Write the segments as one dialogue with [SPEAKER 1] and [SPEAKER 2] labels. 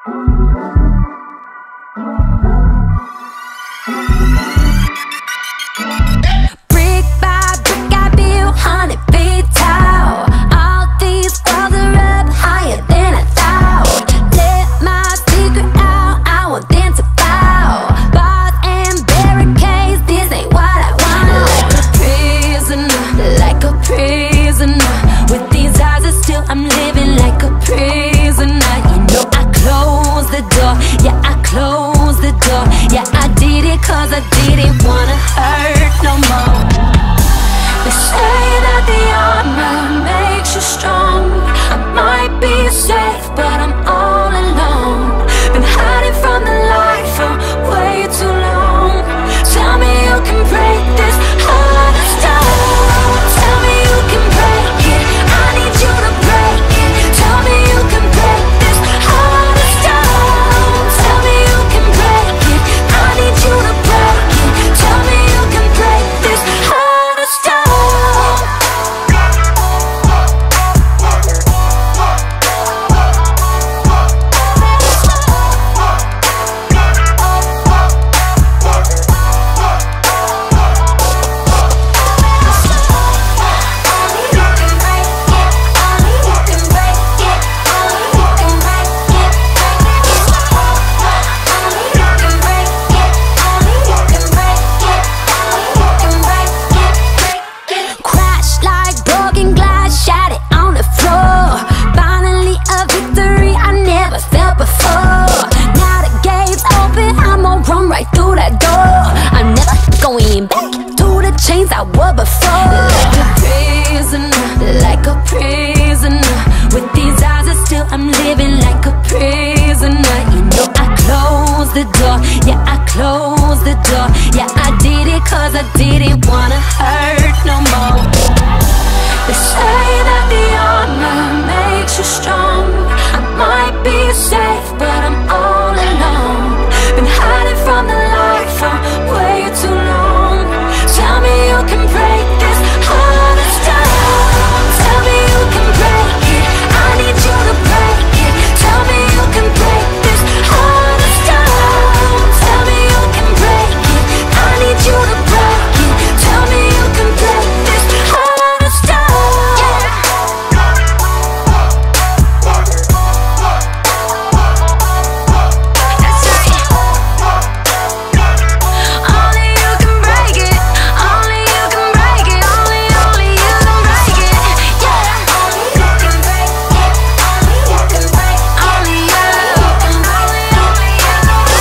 [SPEAKER 1] Brick by brick I build 100 feet tall. All these walls are up higher than I thought. Let my secret out, I want them to bow. Bars and barricades, this ain't what I want. Like a prisoner, with these eyes are still I'm living like a prisoner. You know I close the door, yeah I close the door. Yeah I did it cause I didn't wanna hurt no more. They say that the armor makes you strong. I might be safe but I'm all alone. Been hiding from the light for way too long. Tell me you can break this heart of stone. Tell me you can break it, I need you to break it. Tell me you can break this heart of stone. Tell me you can break it, I need you to break it. Tell me you can break this heart of stone. Crash like broken glass, shattered on the floor. Finally a victory I never felt before. Now the gate's open, I'm gonna run right through that door. I'm never going back to the chains I wore before. Like a prisoner, with these eyes are still I'm living like a prisoner. You know I close the door, yeah I close the door. Yeah I did it cause I didn't wanna hurt no more. They say that the armor makes you strong. I might be safe but I'm all alone. Been hiding from the light for way too long. Tell me you can break this heart of stone. Tell me you can break it, I need you to break it. Tell me you can break this heart of stone. Tell me you can break it, I need you to break it. Tell me you can break this heart of stone. That's right. Only you can break it. Only you can break it. Only you can break it. Yeah. Only you can break it. Only you can break it. Only you. Only you can break it.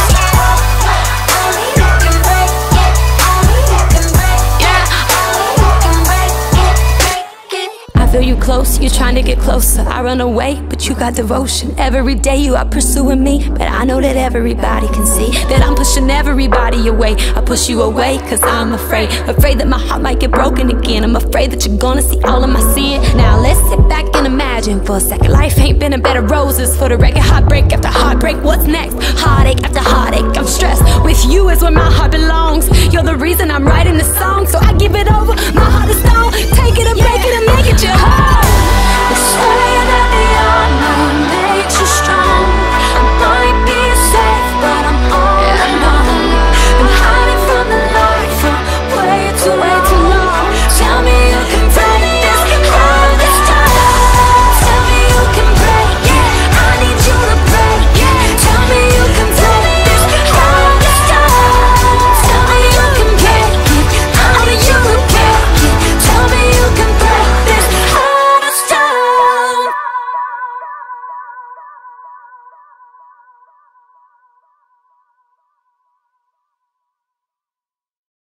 [SPEAKER 1] Only you can break it. Only you can break it. Yeah. Only you can break it.
[SPEAKER 2] I feel you close, you're trying to get closer. I run away, but you got devotion. Every day you are pursuing me, but I know that everybody can see that I'm pushing everybody away. I push you away cause I'm afraid that my heart might get broken again. I'm afraid that you're gonna see all of my sin. Now let's sit back and imagine for a second. Life ain't been a bed of roses for the record. Heartbreak after heartbreak, what's next? Heartache after heartache, I'm stressed. With you is where my heart belongs. You're the reason I'm writing this song, so I give it over. My heart is stone, take it and break it and make it your home.
[SPEAKER 1] They say that